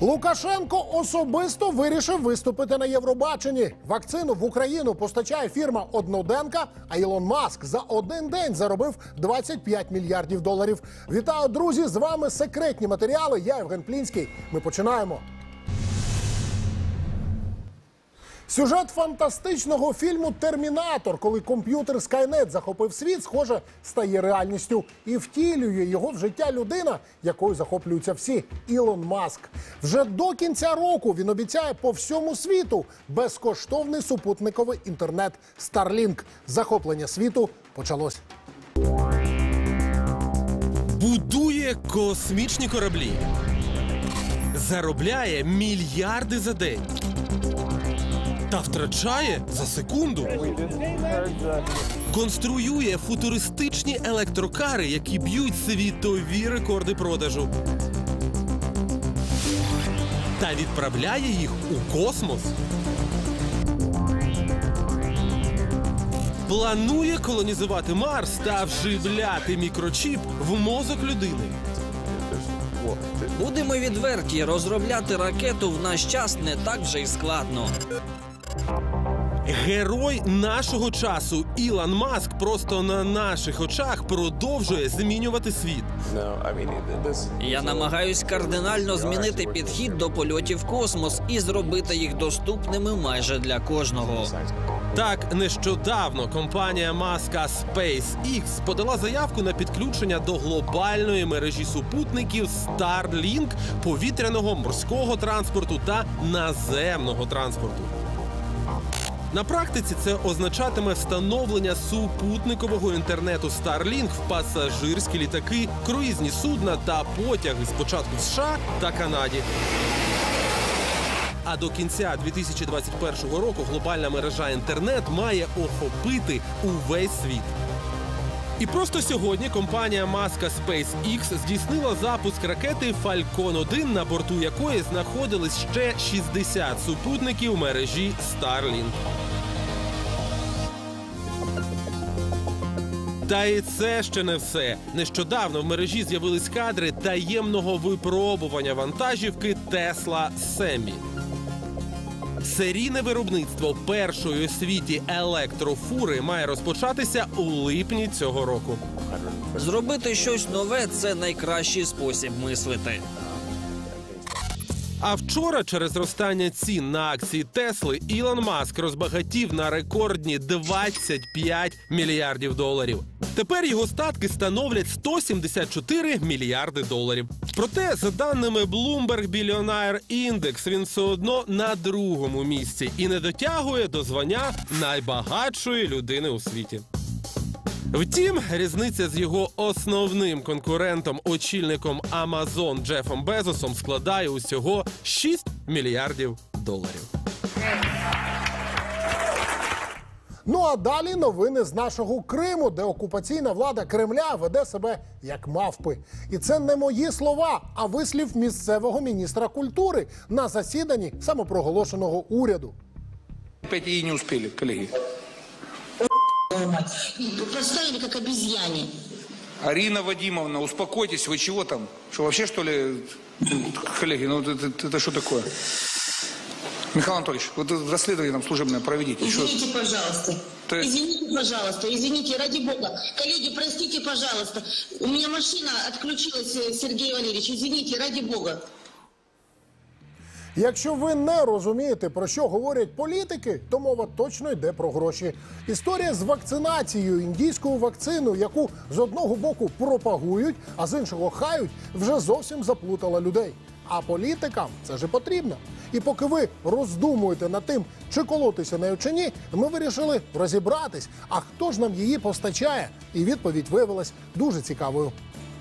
Лукашенко особисто вирішив виступити на Євробаченні. Вакцину в Україну постачає фірма «Одноденка», а Ілон Маск за один день заробив 25 мільярдів доларів. Вітаю, друзі! З вами секретні матеріали. Я Євген Плінський. Ми починаємо. Сюжет фантастичного фільму «Термінатор», коли комп'ютер Skynet захопив світ, схоже, стає реальністю. І втілює його в життя людина, якою захоплюються всі – Ілон Маск. Вже до кінця року він обіцяє по всьому світу безкоштовний супутниковий інтернет Starlink. Захоплення світу почалось. Будує космічні кораблі. Заробляє мільярди за день. Та втрачає за секунду. Конструює футуристичні електрокари, які б'ють світові рекорди продажу. Та відправляє їх у космос. Планує колонізувати Марс та вживляти мікрочіп в мозок людини. Будемо відверті, розробляти ракету в наш час не так вже й складно. Герой нашого часу Ілон Маск просто на наших очах продовжує змінювати світ. Я намагаюсь кардинально змінити підхід до польотів в космос і зробити їх доступними майже для кожного. Так, нещодавно компанія Маска SpaceX подала заявку на підключення до глобальної мережі супутників Starlink, повітряного, морського транспорту та наземного транспорту. На практиці це означатиме встановлення супутникового інтернету Starlink в пасажирські літаки, круїзні судна та потяги спочатку в США та Канаді. А до кінця 2021 року глобальна мережа інтернет має охопити увесь світ. І просто сьогодні компанія Маска SpaceX здійснила запуск ракети Falcon 1, на борту якої знаходились ще 60 супутників мережі Starlink. Та і це ще не все. Нещодавно в мережі з'явились кадри таємного випробування вантажівки Tesla Semi. Серійне виробництво першої у світі електрофури має розпочатися у липні цього року. Зробити щось нове – це найкращий спосіб мислити. А вчора через зростання цін на акції Тесли Ілон Маск розбагатів на рекордні 25 мільярдів доларів. Тепер його статки становлять 174 мільярди доларів. Проте, за даними Bloomberg Billionaire Index, він все одно на другому місці і не дотягує до звання найбагатшої людини у світі. Втім, різниця з його основним конкурентом, очільником Amazon Джефом Безосом, складає усього 6 мільярдів доларів. Ну а далі новини з нашого Криму, де окупаційна влада Кремля веде себе як мавпи. І це не мої слова, а вислів місцевого міністра культури на засіданні самопроголошеного уряду. Опять и не успели, коллеги. Поставили как обезьяне. Арина Вадимовна, успокойтесь, вы чего там? Что, вообще, что ли, коллеги, ну это что такое? Михаил Анатольевич, вот расследование там служебное проведите. Извините, что? пожалуйста. Извините, пожалуйста, извините, ради бога. Коллеги, простите, пожалуйста. У меня машина отключилась, Сергей Валерьевич. Извините, ради бога. Якщо ви не розумієте, про що говорять політики, то мова точно йде про гроші. Історія з вакцинацією, індійською вакциною, яку з одного боку пропагують, а з іншого хають, вже зовсім заплутала людей. А політикам це ж і потрібно. І поки ви роздумуєте над тим, чи колотися нею чи ні, ми вирішили розібратись, а хто ж нам її постачає. І відповідь виявилась дуже цікавою.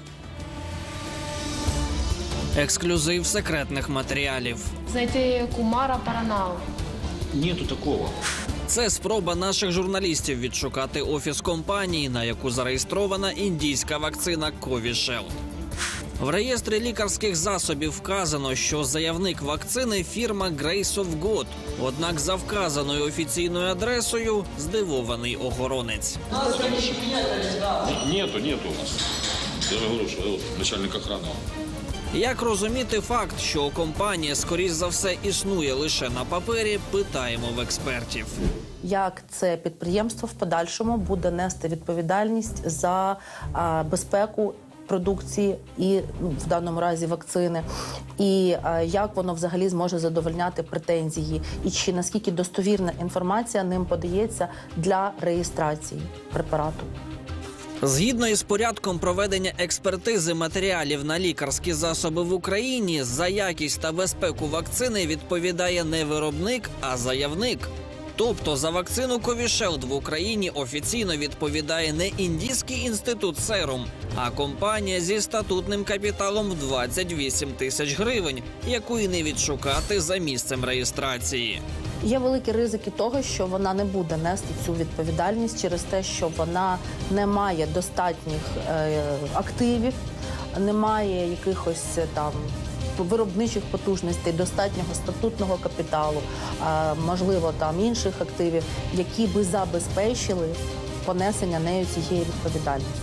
Ексклюзив секретних матеріалів. Знайти кумара Паранау. Нету такого. Це спроба наших журналістів відшукати офіс компанії, на яку зареєстрована індійська вакцина Covishield. В реєстрі лікарських засобів вказано, що заявник вакцини – фірма Grace of God. Однак за вказаною офіційною адресою здивований охоронець. Нету у нас. Я же говорю, что вот начальник охраны. Як розуміти факт, що компанія, скоріш за все, існує лише на папері, питаємо в експертів. Як це підприємство в подальшому буде нести відповідальність за безпеку продукції і, в даному разі, вакцини, і як воно взагалі зможе задовольняти претензії, і чи наскільки достовірна інформація ним подається для реєстрації препарату. Згідно із порядком проведення експертизи матеріалів на лікарські засоби в Україні, за якість та безпеку вакцини відповідає не виробник, а заявник. Тобто за вакцину Covishield в Україні офіційно відповідає не Індійський інститут Серум, а компанія зі статутним капіталом в 28 тисяч гривень, яку і не відшукати за місцем реєстрації. Є великі ризики того, що вона не буде нести цю відповідальність через те, що вона не має достатніх активів, не має якихось там виробничих потужностей, достатнього статутного капіталу, можливо, там інших активів, які би забезпечили понесення нею цієї відповідальності.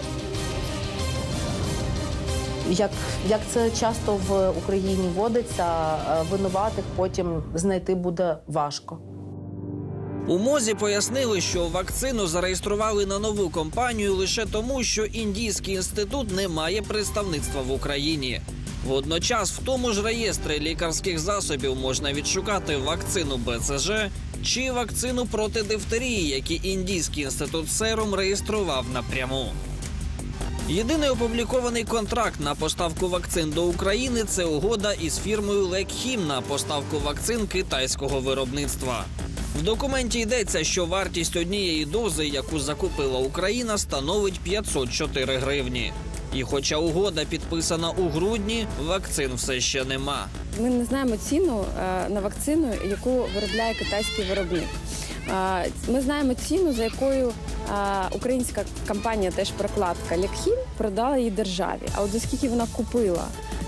Як це часто в Україні водиться, винуватих потім знайти буде важко. У МОЗі пояснили, що вакцину зареєстрували на нову компанію лише тому, що Індійський інститут не має представництва в Україні. Водночас в тому ж реєстрі лікарських засобів можна відшукати вакцину БЦЖ чи вакцину проти дифтерії, які Індійський інститут Серум реєстрував напряму. Єдиний опублікований контракт на поставку вакцин до України – це угода із фірмою Лекхім на поставку вакцин китайського виробництва. В документі йдеться, що вартість однієї дози, яку закупила Україна, становить 504 гривні. І хоча угода підписана у грудні, вакцин все ще нема. Ми не знаємо ціну на вакцину, яку виробляє китайський виробник. Ми знаємо ціну, за якою українська компанія, теж прокладка Лекхім, продала її державі. А от за скільки вона купила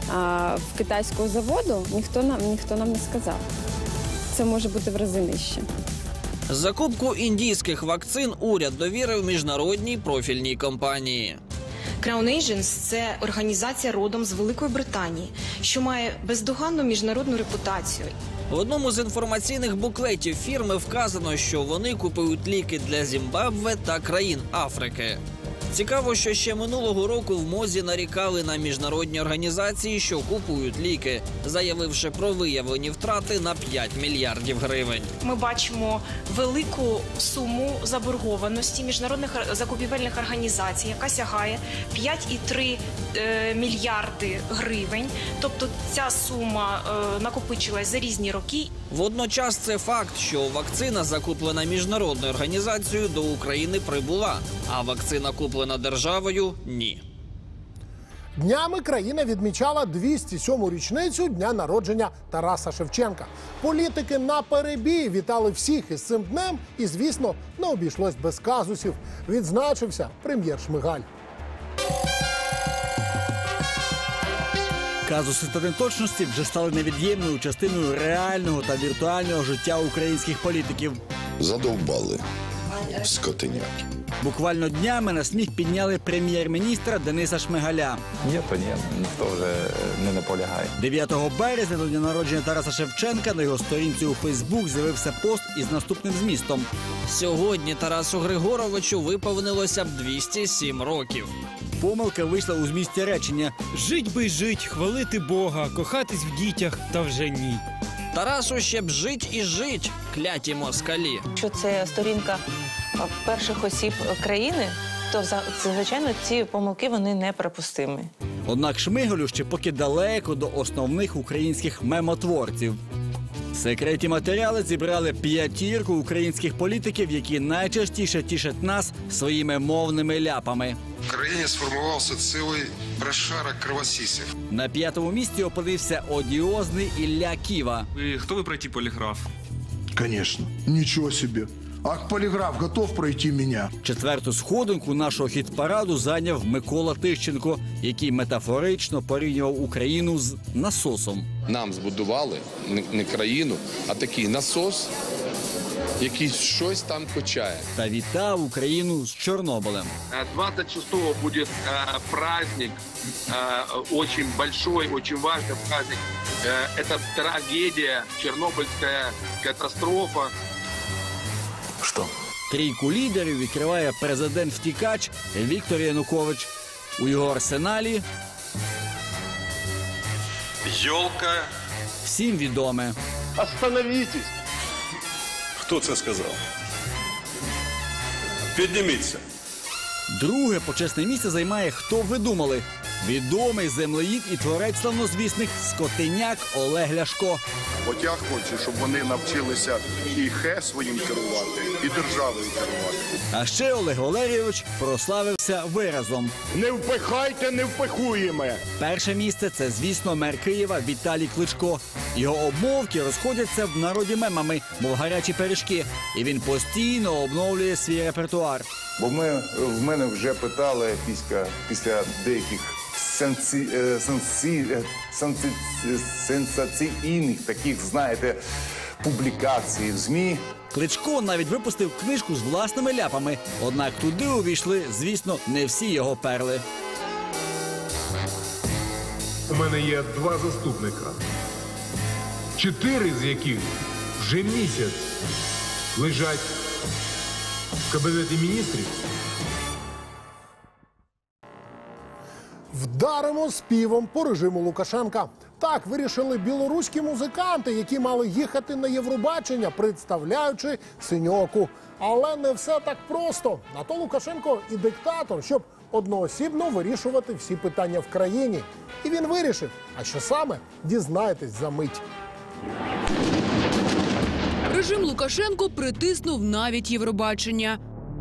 в китайського заводу, ніхто нам не сказав. Це може бути в рази нижче. Закупку індійських вакцин уряд довірив міжнародній профільній компанії. Crown Agents – це організація родом з Великої Британії, що має бездоганну міжнародну репутацію. В одному з інформаційних буклетів фірми вказано, що вони купують ліки для Зімбабве та країн Африки. Цікаво, що ще минулого року в МОЗі нарікали на міжнародні організації, що купують ліки, заявивши про виявлені втрати на 5 мільярдів гривень. Ми бачимо велику суму заборгованості міжнародних закупівельних організацій, яка сягає 5,3 мільярди гривень. Тобто ця сума накопичилась за різні роки. Водночас це факт, що вакцина, закуплена міжнародною організацією, до України прибула, а вакцина, куплена державою – ні. Днями країна відмічала 207-му річницю дня народження Тараса Шевченка. Політики наперебій вітали всіх із цим днем і, звісно, не обійшлось без казусів. Відзначився прем'єр Шмигаль. Казуси та неточності вже стали невід'ємною частиною реального та віртуального життя українських політиків. Задовбали скотиняки. Буквально днями на сміх підняли прем'єр-міністра Дениса Шмигаля. Ні, то ні, ніхто вже не наполягає. 9 березня до дня народження Тараса Шевченка на його сторінці у Фейсбук з'явився пост із наступним змістом. Сьогодні Тарасу Григоровичу виповнилося б 207 років. Помилка вийшла у змісті речення «Жить би жить, хвалити Бога, кохатись в дітях, та вже ні». Тарасу ще б жить і жить, кляті москалі. Якщо це сторінка перших осіб країни, то, звичайно, ці помилки, вони неприпустимі. Однак Шмигалю ще поки далеко до основних українських мемотворців. Секретні матеріали зібрали 5 українських політиків, які найчастіше тішать нас своїми мовними ляпами. В країні сформувався цілий прошарок кровосісів. На 5-му місці опинився одіозний Ілля Ківа. Ви готові пройти поліграф? Конечно. Ничего себе. А поліграф готов пройти мене? 4-ту сходинку нашого хіт-параду зайняв Микола Тищенко, який метафорично порівнював Україну з насосом. Нам збудували не країну, а такий насос, який щось там качає. Та вітав Україну з Чорнобилем. 26-го будет праздник, очень большой, очень важный праздник. Это трагедия, Чернобыльская катастрофа. Що? Трійку лідерів відкриває президент-втікач Віктор Янукович. У його арсеналі Ёлка. всім відоме. Остановитесь. Хто це сказав? Підніміться. Друге почесне місце займає, хто ви думали, відомий землеїд і творець славнозвісних скотиняк Олег Ляшко. От я хочу, щоб вони навчилися і своїм керувати, і державою керувати. А ще Олег Валерійович прославився виразом. Не впихайте, не впихуємо. Перше місце – це, звісно, мер Києва Віталій Кличко. Його обмовки розходяться в народі мемами, мов гарячі пиріжки. І він постійно обновлює свій репертуар. Бо в мене вже питали після деяких сенсаційних таких, знаєте, публікацій в ЗМІ. Кличко навіть випустив книжку з власними ляпами. Однак туди увійшли, звісно, не всі його перли. У мене є 2 заступника, 4 з яких вже місяць лежать в Кабінеті міністрів. Вдаримо співом по режиму Лукашенка. Так вирішили білоруські музиканти, які мали їхати на Євробачення, представляючи синьоку. Але не все так просто. На то Лукашенко і диктатор, щоб одноосібно вирішувати всі питання в країні. І він вирішив. А що саме? Дізнаєтесь за мить. Режим Лукашенко притиснув навіть Євробачення.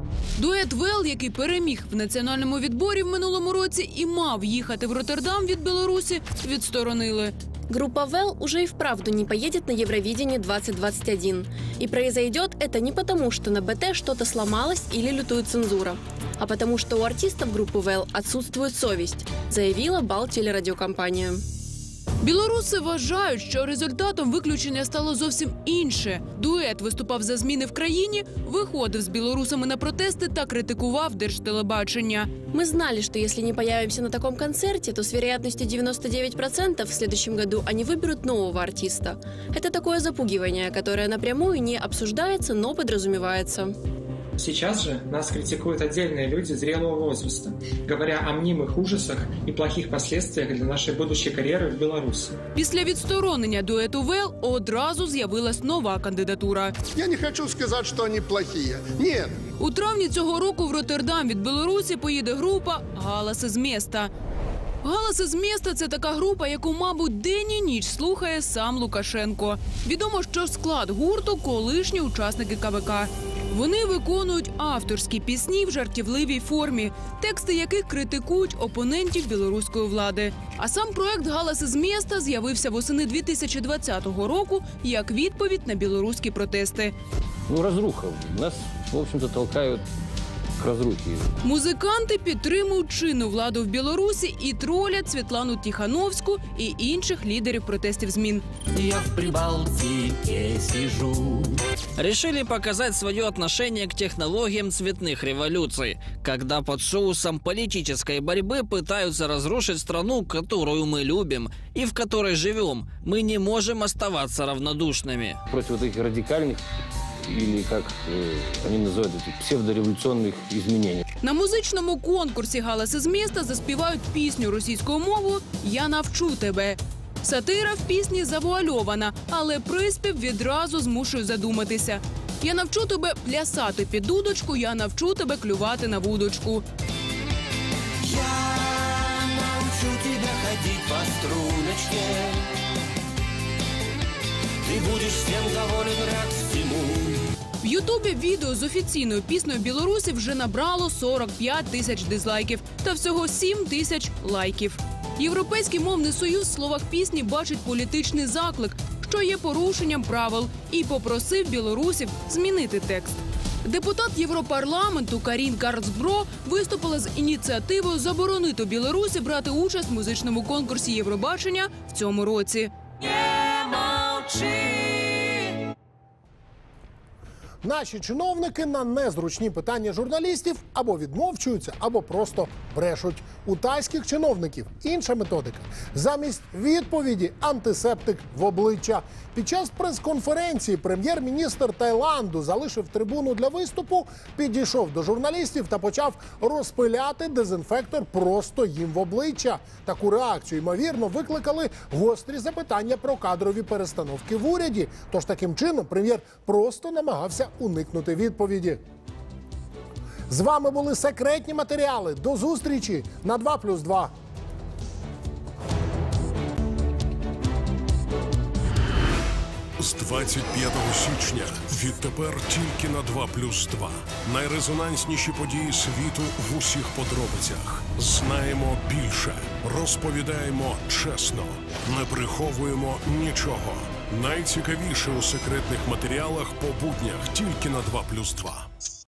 Дует «Вел», який переміг в національному відборі в минулому році і мав їхати в Роттердам від Білорусі, відсторонили. Группа «Вел» уже и вправду не поедет на Евровидение 2021. И произойдет это не потому, что на БТ что-то сломалось или лютует цензура, а потому что у артистов группы «Вел» отсутствует совесть, заявила Балтелерадиокомпания. Білоруси вважають, що результатом виключення стало зовсім інше. Дует виступав за зміни в країні, виходив з білорусами на протести та критикував держтелебачення. Мы знали, что если не появимся на таком концерте, то с вероятностью 99% в следующем году они выберут нового артиста. Это такое запугивание, которое напрямую не обсуждается, но подразумевается. Сейчас же нас критикуют отдельные люди зрелого возраста, говоря о мнимых ужасах и плохих последствиях для нашей будущей карьеры в Беларуси. Після відсторонення дуету «Вел» одразу з'явилась нова кандидатура. Я не хочу сказать, что они плохие. Нет. У травні цього року в Роттердам від Білорусі поїде група «Галас із міста». «Галас із міста» – це така група, яку, мабуть, день і ніч слухає сам Лукашенко. Відомо, що склад гурту – колишні учасники КВК. Вони виконують авторські пісні в жартівливій формі, тексти яких критикують опонентів білоруської влади. А сам проект «Галас із міста» з'явився восени 2020 року як відповідь на білоруські протести. Разруха. Нас, в общем-то, толкають к розрухі. Музиканти підтримують чинну владу в Білорусі і тролять Світлану Тихановську і інших лідерів протестів змін. Я в Прибалтике сижу. Решили показать свое отношение к технологиям цветных революций, когда под соусом политической борьбы пытаются разрушить страну, которую мы любим и в которой живем. Мы не можем оставаться равнодушными. Против вот этих радикальных, или как они называют, этих псевдореволюционных изменений. На музичному конкурсі «Галас із міста» заспівають пісню російською мовою «Я навчу тебе». Сатира в пісні завуальована, але приспів відразу змушує задуматися. «Я навчу тебе плясати під дудочку, я навчу тебе клювати на вудочку». Я научу тебя ходить по струночке. Ты будешь всем доволен, рад всему. В Ютубі відео з офіційною піснею Білорусі вже набрало 45 тисяч дизлайків та всього 7 тисяч лайків. Європейський мовний союз в словах пісні бачить політичний заклик, що є порушенням правил, і попросив білорусів змінити текст. Депутат Європарламенту Карін Карцбро виступила з ініціативою заборонити Білорусі брати участь в музичному конкурсі Євробачення в цьому році. наші чиновники на незручні питання журналістів або відмовчуються, або просто брешуть. У тайських чиновників інша методика. Замість відповіді – антисептик в обличчя. Під час прес-конференції прем'єр-міністр Таїланду залишив трибуну для виступу, підійшов до журналістів та почав розпиляти дезінфектор просто їм в обличчя. Таку реакцію, ймовірно, викликали гострі запитання про кадрові перестановки в уряді. Тож таким чином прем'єр просто намагався уникнути відповіді. З вами були секретні матеріали. До зустрічі на 2+2. З 25 січня відтепер тільки на 2+2. Найрезонансніші події світу в усіх подробицях. Знаємо більше, розповідаємо чесно, не приховуємо нічого. Найцікавіше у секретних матеріалах по буднях тільки на 2+2.